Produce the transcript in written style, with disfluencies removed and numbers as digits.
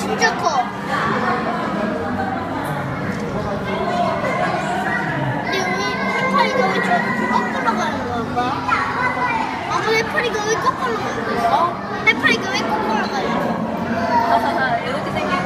진짜 커. 근데 해파리가 왜 저렇게 거꾸로 가는 걸까? 아빠 해파리가 왜 거꾸로 가는 거야? 해파리가 왜 거꾸로 가냐? 이렇게 생긴